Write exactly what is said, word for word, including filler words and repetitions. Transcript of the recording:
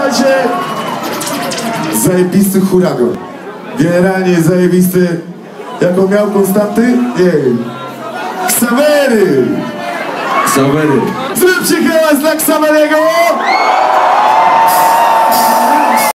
Słuchajcie, zajebisty huragan. Generalnie zajebisty. Jaką miał Konstanty? Nie. Ksawery! Ksawery. Zróbcie hałas dla Ksawerego!